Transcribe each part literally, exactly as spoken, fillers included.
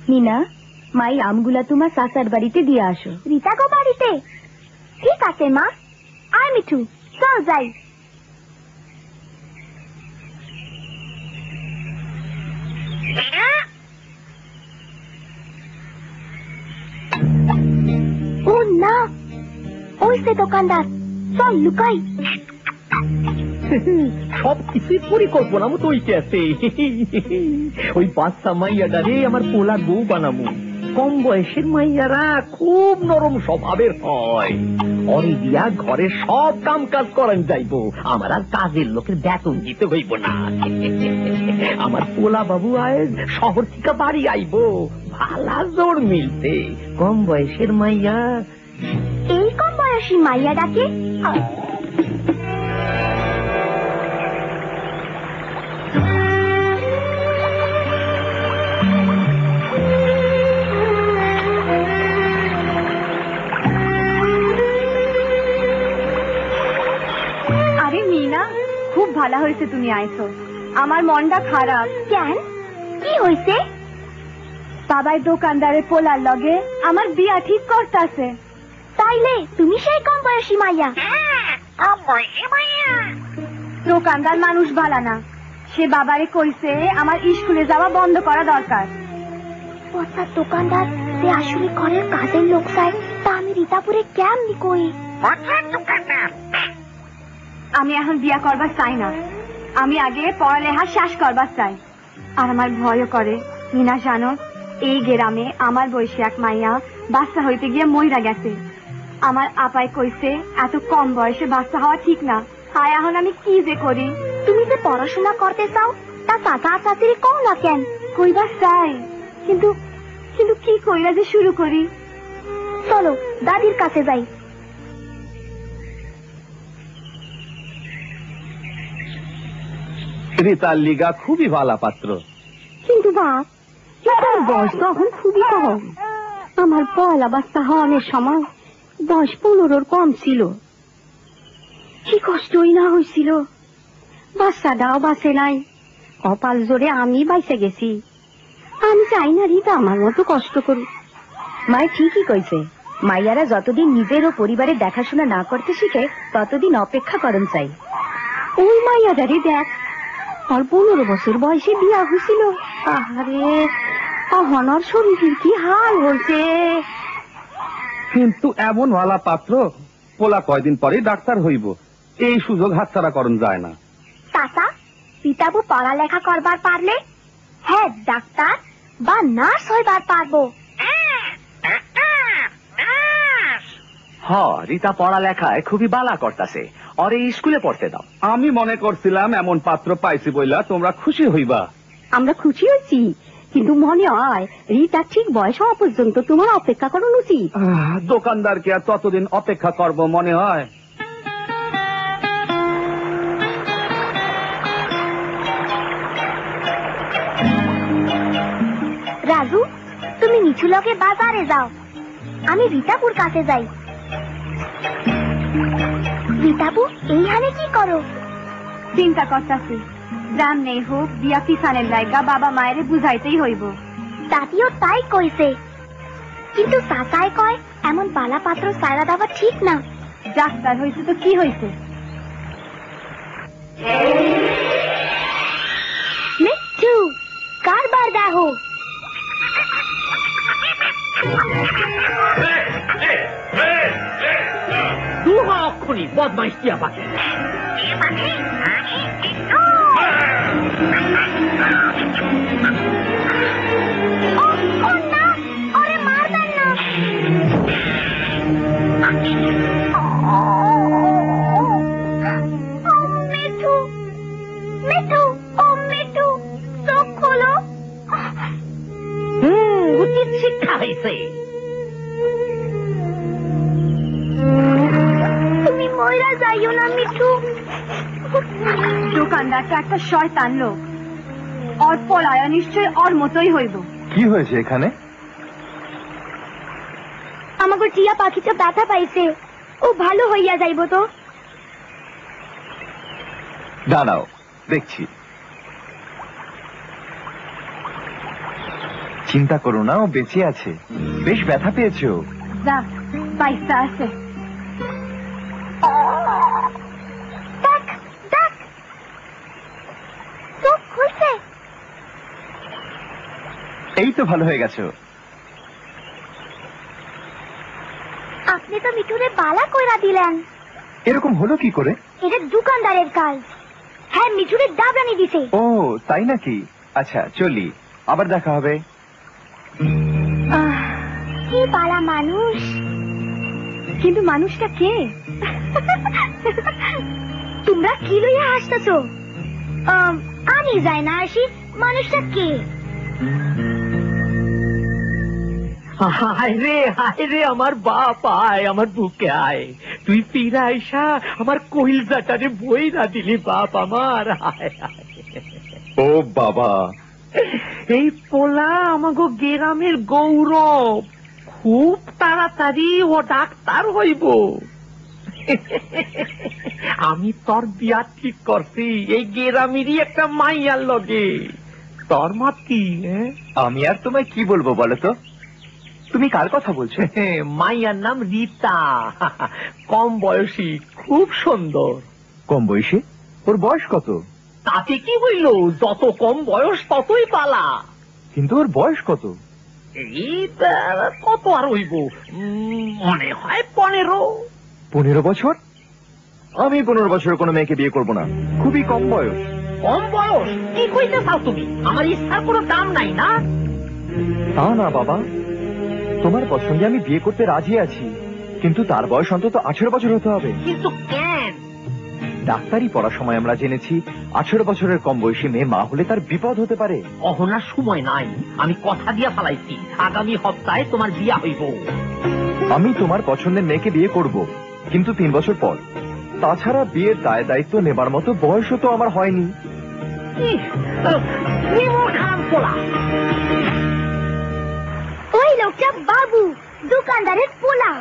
মিনা, মাই আমগুলা তোমার চাচার বাড়িতে দিয়ে আসো। রিতা গো বাড়িতে? ঠিক আছে মা, আয় মিঠু, চল যাই। ও না, ওই সে দোকানদার, চল লুকাই। সবকিছুই পরিকল্পনা মতো হইতেছে। ওই বাচ্চা মাইয়াটারে আমার পোলা বউ বানাবো। কম বয়সের মাইয়ারা খুব নরম স্বভাবের হয়। অরে দিয়া ঘরে সব কাম কাজ করান যাইব, আমার আর কাজের লোকের বেতন দিতে হইব না। আমার পোলা বাবু আয় শহর থেকে বাড়ি আইব, ভালা জোর মিলতে। কম বয়সের মাইয়া, এই কম বয়সী মাইয়া ডাকে? আরে মিনা, খুব ভালো হয়েছে তুমি আইছো। আমার মনটা খারাপ। কেন, কি হয়েছে? বাবাই দোকানদারের পোলার লগে আমার বিয়া ঠিক করতেছে। তাইলে তুমি সেই কম বয়সী মাইয়া? দোকানদার মানুষ ভালা না, সে বাবারে কইছে আমার স্কুলে যাওয়া বন্ধ করা দরকার। পচা দোকানদার সে আসলে ঘরের কাজের লোক চাই, তা আমি রিতাপুরে কেমনি কই? আমি এখন বিয়া করবার চাই না, আমি আগে পড়ালেখা শেষ করবার চাই। আর আমার ভয়ও করে মিনা, জানো এই গ্রামে আমার বয়সী এক মাইয়া বাচ্চা হইতে গিয়ে মইরা গেছে। আমার আপাই কইছে এত কম বয়সে বাচ্চা হওয়া ঠিক না। হায়, এখন আমি কি যে করি? তুমি যে পড়াশোনা করতে চাও, তা চাচা চাচিরে কও না কেন? কইবার চাই, কিন্তু কিন্তু কি কইরা যে শুরু করি? চলো দাদির কাছে যাই। রিতার লিগা খুবই ভালা পাত্র। কিন্তু বাপ, এটার বয়স তখন খুবই কম। আমার পয়লা বাচ্চা হওয়ার সময় বয়স পনেরোর কম ছিল। কি কষ্টই না হয়েছিল, বাচ্চাটাও বাঁচে নাই। কপাল জোরে আমি বাইসে গেছি। আমি চাই না রিতা আমার মতো কষ্ট করি। মাই ঠিকই কইছে, মাইয়ারা যতদিন নিজের ও পরিবারের দেখাশোনা না করতে শিখে ততদিন অপেক্ষা করন চাই। ওই মাইয়াটারে দেখ, আর পনেরো বছর বয়সে বিয়া হয়েছিল। আহারে, অহনর শরীরের কি হাল হয়েছে। কিন্তু এমন ভালা পাত্র, পোলা কয়দিন পরে ডাক্তার হইব, এই সুযোগ হাতছাড়া করন যায় না। চাচা, রিতাবু পড়ালেখা করবার পারলে হ্যাঁ ডাক্তার বা নার্স হইবার পারবো। হ, রিতা পড়ালেখায় খুবই বালা করতাছে, আর এই স্কুলে পড়তে দাও। আমি মনে করছিলাম এমন পাত্র পাইছি বইলা তোমরা খুশি হইবা। আমরা খুশি হয়েছি, কিন্তু মনে হয় রিতা ঠিক বয়স হওয়া পর্যন্ত তোমার অপেক্ষা করানো উচিত। দোকানদারকে আর ততদিন অপেক্ষা করব মনে হয়? রাজু, তুমি নিচু লগে বাজারে যাও, আমি রিতাপুর কাছে যাই। রিতাপু এইখানে কি করো? চিন্তা করতেছি, গ্রাম নেই হোক বিয়া পিছানের লাইগা বাবা মায়েরে বুঝাইতেই হইব। দাদিও তাই কইছে, কিন্তু চাচাই কয় এমন বালা পাত্র সারা দেওয়া ঠিক না। ডাক্তার হয়েছে তো কি হয়েছে? মিঠু, কারবার দেখো। অক্ষরী বদমাইশ কি আবার? মিঠু, মিঠু, ও মিঠু, চোখ খোলো। হুম, উচিত শিক্ষা হয়েছে। তুমি ময়রা যাইও না মিঠু। দোকানদারটা একটা শয়তান লোক, ওর পলায়া নিশ্চয় ওর মতোই হইব। কি হয়েছে এখানে? আমাকে টিয়া পাখিটা ব্যথা পাইছে, ও ভালো হইয়া যাইব তো। দাঁড়াও, দেখছি। চিন্তা করো না, ও বেঁচে আছে। বেশ ব্যথা পেয়েছো। যা পয়সা আছে। দেখ দেখ চোখ খুলছে। এই তো ভালো হয়ে গেছো। আপনি তো মিঠুরে বালা কইরা দিলেন। এরকম হলো কি করে? এটা দোকানদারের কাজ। হ্যাঁ, মিঠুরে দাবরানি দিছে। ও তাই নাকি? আচ্ছা চলি, আবার দেখা হবে। আহ, কি বালা মানুষ। কিন্তু মানুষটা কে? তোমরা কি লইয়া হাসতেছো? আমি যাই না আসি, মানুষটা কে? হায় রে হায় রে আমার বাপ, আয় আমার বুকে আয়। তুই ফিরা আইসা আমার কইলজাটারে বই না দিলি বাপ আমার। হায় হায়। ও বাবা, এই পোলা আমাগো গ্রামের গৌরব, খুব তাড়াতাড়ি ও ডাক্তার হইব। আমি তোর বিয়া ঠিক করছি এই গ্রামেরই একটা মাইয়ার লগে। তোর মত কি? আমি আর তোমায় কি বলবো বলো তো? তুমি কার কথা বলছো? মাইয়ার নাম রীতা, কম বয়সী, খুব সুন্দর। কম বয়সী? ওর বয়স কত? তাতে কি হইল, যত কম বয়স ততই পালা। কিন্তু ওর বয়স কত? এই তা- কত আর হইব, উম, মনে হয় পনেরো। পনেরো বছর? আমি পনেরো বছরের কোনো মেয়েকে বিয়ে করব না, খুবই কম বয়স। কম বয়স কি কইতে চাও তুমি? আমার ইচ্ছার কোনো দাম নাই না? তা না বাবা, তোমার পছন্দে আমি বিয়ে করতে রাজি আছি, কিন্তু তার বয়স অন্তত আঠেরো বছর হতে হবে। কিন্তু কেন? ডাক্তারি পড়ার সময় আমরা জেনেছি আঠেরো বছরের কম বয়সী মেয়ে মা হলে তার বিপদ হতে পারে। অহনার সময় নাই, আমি কথা দিয়া ফেলাইছি আগামী সপ্তাহে তোমার বিয়া হইব। আমি তোমার পছন্দের মেয়েকে বিয়ে করব, কিন্তু তিন বছর পর। তাছাড়া বিয়ের দায় দায়িত্ব নেবার মতো বয়সও তো আমার হয়নি। ইস, কি মোর খারাপ পোলা। ওই লোকটা বাবু, দোকানদারের পোলা।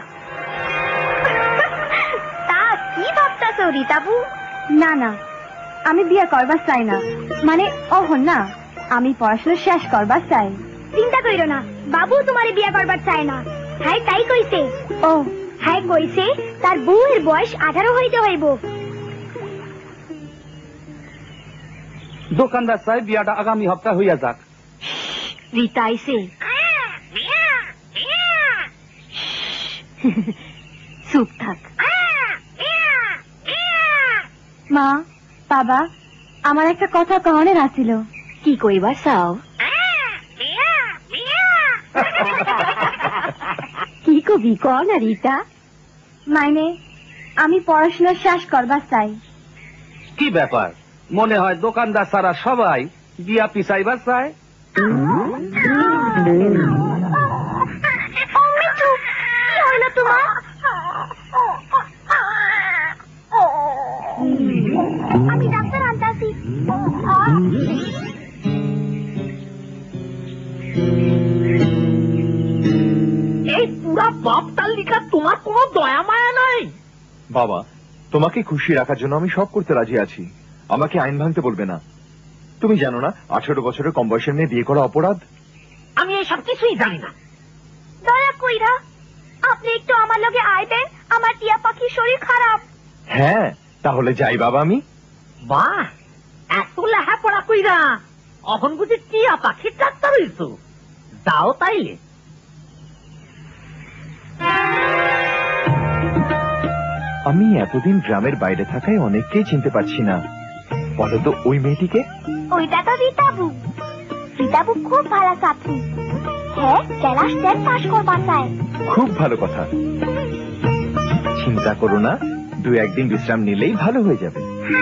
তা কি ভাবতাছো রীতাবু? না না, আমি বিয়ে করবার চাই না। মানে অহন না, আমি পড়াশোনা শেষ করবার চাই। চিন্তা কইরো না, বাবু তোমারে বিয়ে করবার চায় না। হ্যাঁ তাই কইছে। ও হ্যাঁ কইছে তার বউয়ের বয়স আঠারো হইতে হইব। দোকানদার সাহেব বিয়াটা আগামী হপ্তাহ হইয়া যাক। রীতা আইছে। চুপ থাক। মা, বাবা, আমার একটা কথা কহনের আছিল। কি কইবার চাও? কি কবি ক না রীতা? মাইনে আমি পড়াশোনা শেষ করবার চাই। কি ব্যাপার, মনে হয় দোকানদার সারা সবাই বিয়া পিছাইবার চায়? কি হইল তোমার? আমি ডাক্তার আনতাছি। এই পুরা বাপ তালিকা তোমার কোনো দয়া মায়া নাই? বাবা, তোমাকে খুশি রাখার জন্য আমি সব করতে রাজি আছি, আমাকে আইন ভাঙতে বলবে না। তুমি জানো না আঠেরো বছরের কম বয়সের মেয়ে বিয়ে করা অপরাধ? আমি এসব কিছুই জানি না। দয়া কইরা আপনি একটু আমার লগে আইবেন, আমার টিয়া পাখির শরীর খারাপ। হ্যাঁ, তাহলে যাই বাবা আমি। বাহ, এত লেখাপড়া কইরা অহন বুঝি টিয়া পাখির ডাক্তার হইছো? যাও তাইলে। আমি এতদিন গ্রামের বাইরে থাকায় অনেককেই চিনতে পারছি না। বলো তো ওই মেয়েটিকে? ওইটা তো রীতাবু। রীতাবু খুব ভালো ছাত্রী। হ্যাঁ, ক্লাস টেন পাস করবার চায়। খুব ভালো কথা। চিন্তা করো না, দু একদিন বিশ্রাম নিলেই ভালো হয়ে যাবে।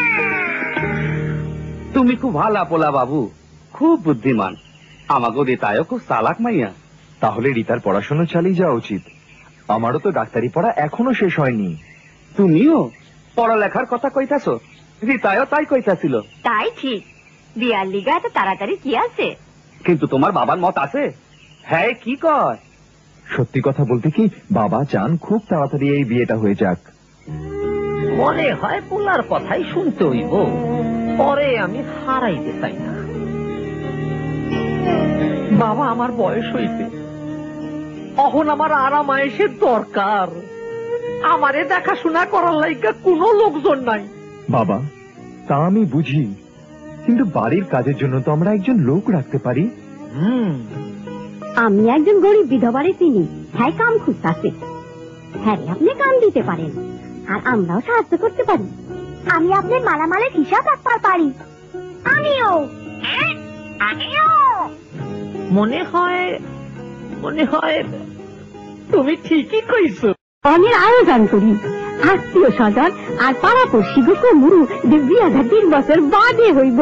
তুমি খুব ভালা পোলা বাবু, খুব বুদ্ধিমান। আমাগো রীতায়ও খুব চালাক মাইয়া। তাহলে রীতার পড়াশোনা চালিয়ে যাওয়া উচিত। আমারও তো ডাক্তারি পড়া এখনো শেষ হয়নি। তুমিও পড়ালেখার কথা কইতাছো? রীতায়ও তাই কইতাছিল। তাই ঠিক, বিয়ার লিগা এত তাড়াতাড়ি কি আছে? কিন্তু তোমার বাবার মত আছে? হ্যাঁ, কি কয়? সত্যি কথা বলতে কি, বাবা চান খুব তাড়াতাড়ি এই বিয়েটা হয়ে যাক। মনে হয় পোলার কথাই শুনতে হইব, পরে আমি হারাইতে চাই না। বাবা আমার বয়স হইছে, এখন আমার আরাম আয়েসের দরকার। আমারে দেখাশোনা করার লাইগা কোনো লোকজন নাই। বাবা, তা আমি বুঝি, কিন্তু বাড়ির কাজের জন্য তো আমরা একজন লোক রাখতে পারি। হুম, আমি একজন গরিব বিধবারে চিনি, হ্যাঁ কাম খুঁজতে, হ্যাঁ আপনি কাম দিতে পারেন আর আমরাও সাহায্য করতে পারি। আমি আপনার মালামালের হিসাব রাখতে পারি। আমিও আমিও মনে হয় মনে হয় তুমি ঠিকই কইছো। অনেক আয়োজন করি, আত্মীয় স্বজন আর পাড়াপড়শি গো মুরু যে বিয়াটা তিন বছর বাদে হইব।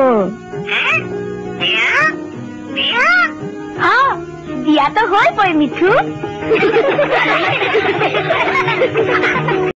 দিয়া তো হইবই মিঠু।